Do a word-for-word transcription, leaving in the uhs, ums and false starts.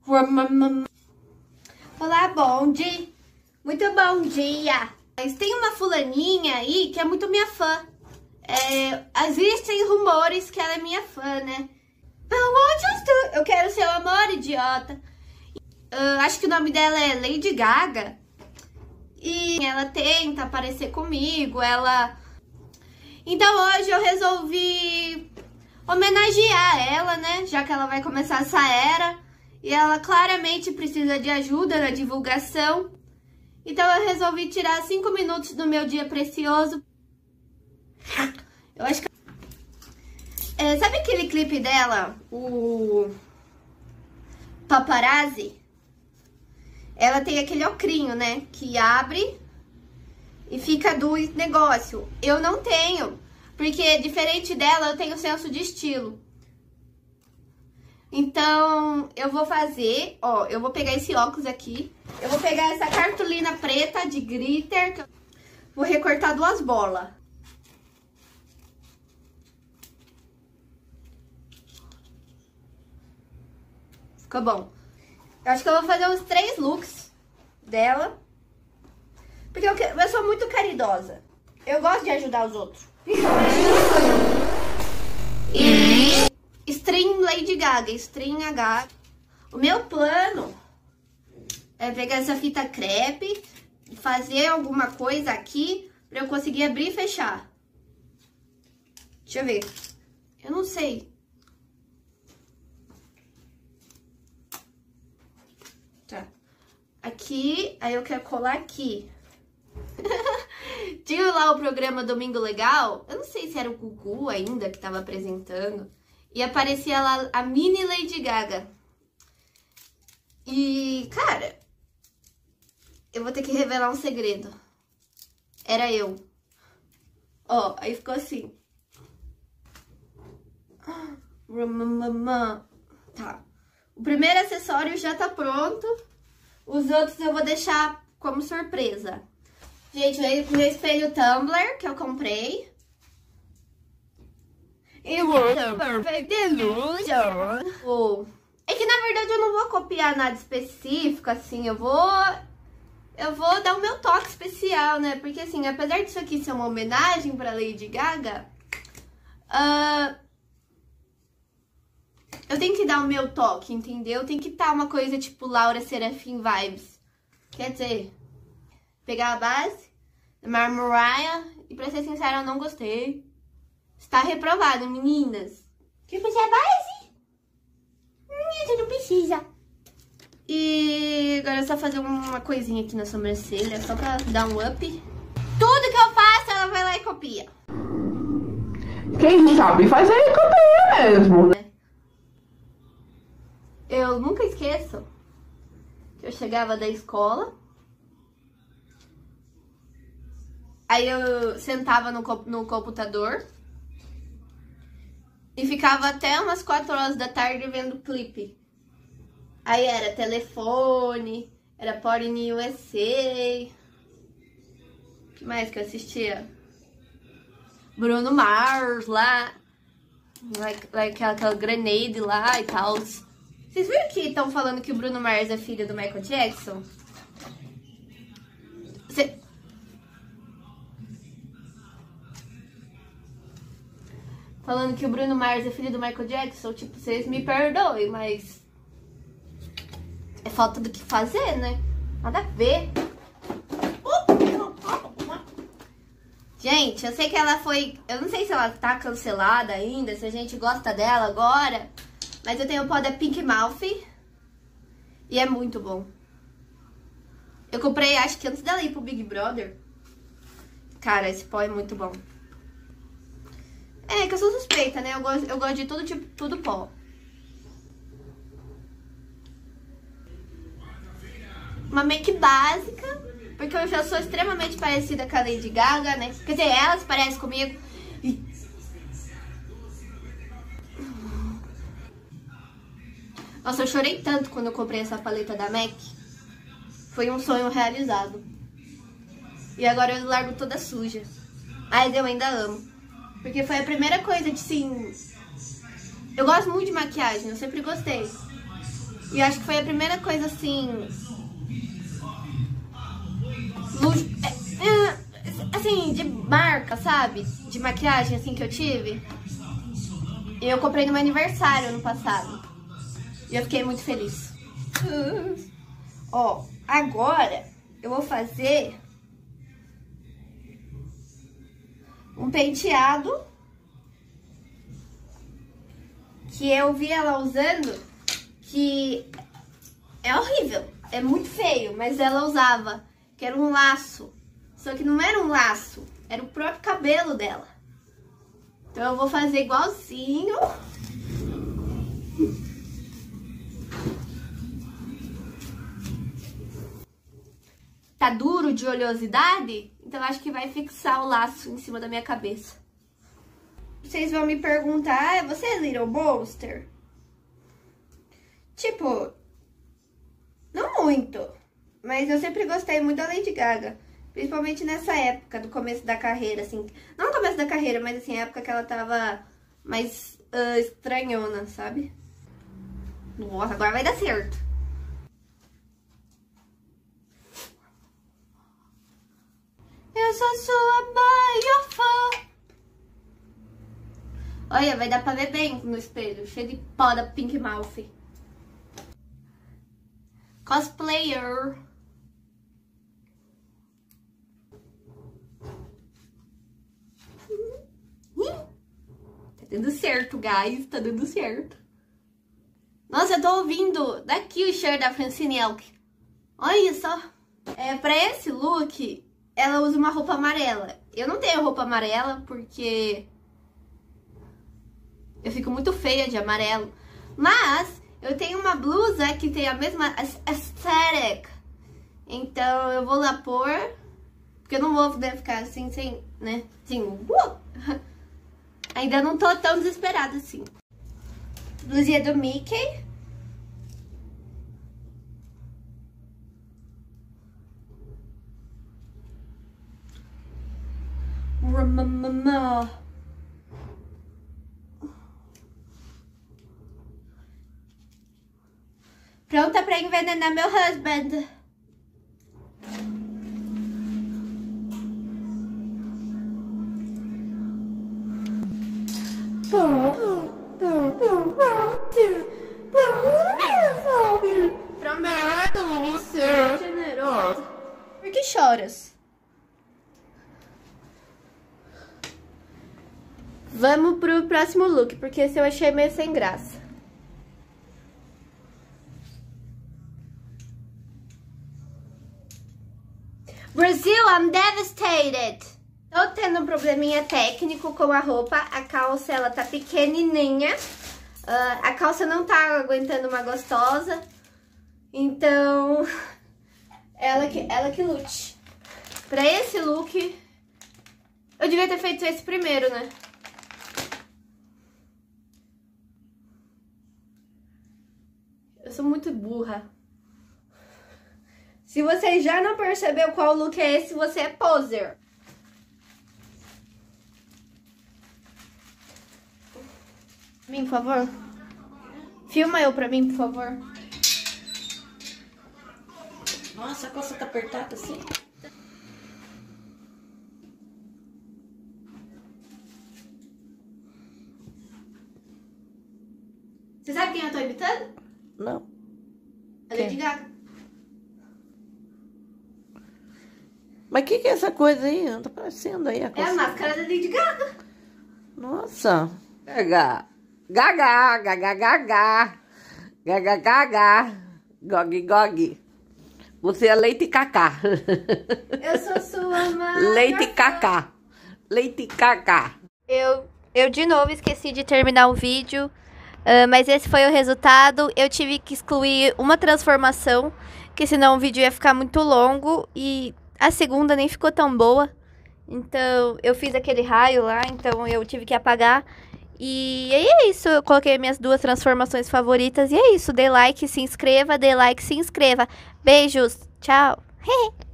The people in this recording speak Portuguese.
Olá, bom dia. Muito bom dia. Mas tem uma fulaninha aí que é muito minha fã. É, existem rumores que ela é minha fã, né? Eu quero seu amor, idiota. Uh, acho que o nome dela é Lady Gaga. E ela tenta aparecer comigo, ela... Então hoje eu resolvi homenagear ela, né? Já que ela vai começar essa era. E ela claramente precisa de ajuda na divulgação. Então eu resolvi tirar cinco minutos do meu dia precioso. Eu acho que... É, sabe aquele clipe dela? O... Paparazzi? Ela tem aquele ocrinho, né? Que abre e fica do negócio. Eu não tenho. Porque diferente dela, eu tenho senso de estilo. Então, eu vou fazer, ó, eu vou pegar esse óculos aqui, eu vou pegar essa cartolina preta de glitter, vou recortar duas bolas. Ficou bom. Eu acho que eu vou fazer uns três looks dela, porque eu, eu sou muito caridosa, eu gosto de ajudar os outros. E... String Lady Gaga, String H. O meu plano é pegar essa fita crepe, fazer alguma coisa aqui pra eu conseguir abrir e fechar. Deixa eu ver. Eu não sei. Tá. Aqui, aí eu quero colar aqui. Tinha lá o programa Domingo Legal. Eu não sei se era o Gugu ainda que tava apresentando. E aparecia lá a mini Lady Gaga. E, cara, eu vou ter que revelar um segredo. Era eu. Ó, aí ficou assim. Tá. O primeiro acessório já tá pronto. Os outros eu vou deixar como surpresa. Gente, veio com o meu espelho Tumblr que eu comprei. Eu vou... Oh. É que na verdade eu não vou copiar nada específico, assim, eu vou... Eu vou dar o meu toque especial, né? Porque assim, apesar disso aqui ser uma homenagem pra Lady Gaga, uh, eu tenho que dar o meu toque, entendeu? Tem que estar uma coisa tipo Laura Serafim vibes. Quer dizer, pegar a base, Mariah, e pra ser sincera, eu não gostei. Está reprovado, meninas. Quer fazer a base? Você não precisa. E agora é só fazer uma coisinha aqui na sobrancelha, só pra dar um up. Tudo que eu faço, ela vai lá e copia. Quem sabe fazer, copia mesmo, né? Eu nunca esqueço que eu chegava da escola. Aí eu sentava no, no computador. E ficava até umas quatro horas da tarde vendo clipe. Aí era telefone, era Porn U S A. O que mais que eu assistia? Bruno Mars lá. Like, like aquela Grenade lá e tal. Vocês viram que estão falando que o Bruno Mars é filho do Michael Jackson? Cê... Falando que o Bruno Mars é filho do Michael Jackson, tipo, vocês me perdoem, mas é falta do que fazer, né? Nada a ver. Gente, eu sei que ela foi... Eu não sei se ela tá cancelada ainda, se a gente gosta dela agora, mas eu tenho o pó da Pink Mouth e é muito bom. Eu comprei, acho que antes dela ir pro Big Brother. Cara, esse pó é muito bom. É, que eu sou suspeita, né? Eu gosto, eu gosto de todo tipo, tudo pó. Uma make básica, porque eu já sou extremamente parecida com a Lady Gaga, né? Quer dizer, ela se parece comigo. E... Nossa, eu chorei tanto quando eu comprei essa paleta da MAC. Foi um sonho realizado. E agora eu largo toda suja. Mas eu ainda amo. Porque foi a primeira coisa de, assim... Eu gosto muito de maquiagem, eu sempre gostei. E acho que foi a primeira coisa assim... Luxo, é, é, assim, de marca, sabe? De maquiagem, assim, que eu tive. E eu comprei no meu aniversário ano passado. E eu fiquei muito feliz. Uh. Ó, agora eu vou fazer um penteado que eu vi ela usando, que é horrível, é muito feio, mas ela usava, que era um laço. Só que não era um laço, era o próprio cabelo dela. Então eu vou fazer igualzinho. Tá duro de oleosidade, então acho que vai fixar o laço em cima da minha cabeça. Vocês vão me perguntar, ah, você é Little Monster? Tipo, não muito, mas eu sempre gostei muito da Lady Gaga. Principalmente nessa época, do começo da carreira, assim. Não no começo da carreira, mas assim, a época que ela tava mais uh, estranhona, sabe? Nossa, agora vai dar certo. Eu sou sua mãe, fã. Olha, vai dar pra ver bem no espelho. Cheio de pó da Pink Mouth. Cosplayer. Tá dando certo, guys. Tá dando certo. Nossa, eu tô ouvindo daqui o cheiro da Francine Elk. Olha só. É, pra esse look, ela usa uma roupa amarela. Eu não tenho roupa amarela porque eu fico muito feia de amarelo. Mas eu tenho uma blusa que tem a mesma aesthetic. Então eu vou lá pôr. Porque eu não vou poder ficar assim, sem, né? Assim, uh! Ainda não tô tão desesperada assim. Blusinha do Mickey. Pronta pra envenenar meu husband. Prometo ser generosa. Por que choras? Vamos pro próximo look, porque esse eu achei meio sem graça. Brasil, I'm devastated. Tô tendo um probleminha técnico com a roupa. A calça, ela tá pequenininha. Uh, a calça não tá aguentando uma gostosa. Então, ela que, ela que lute. Pra esse look, eu devia ter feito esse primeiro, né? Eu sou muito burra. Se você já não percebeu qual look é esse, você é poser. Mim, por favor. Filma eu pra mim, por favor. Nossa, a calça tá apertada assim. Você sabe quem eu tô imitando? Não. A Lady Gaga. Mas o que, que é essa coisa aí? Não tá aparecendo aí a É coisa. a máscara da Lady Gaga. Nossa. Gaga. Gaga, gaga, gaga. Gaga, gaga. Gog, gog. Você é leite cacá. Eu sou sua mãe. Leite cacá. Leite cacá. Eu, eu de novo esqueci de terminar o vídeo. Uh, mas esse foi o resultado. Eu tive que excluir uma transformação, que senão o vídeo ia ficar muito longo. E a segunda nem ficou tão boa. Então eu fiz aquele raio lá, então eu tive que apagar. E é isso, eu coloquei minhas duas transformações favoritas. E é isso, dê like, se inscreva, dê like, se inscreva. Beijos, tchau.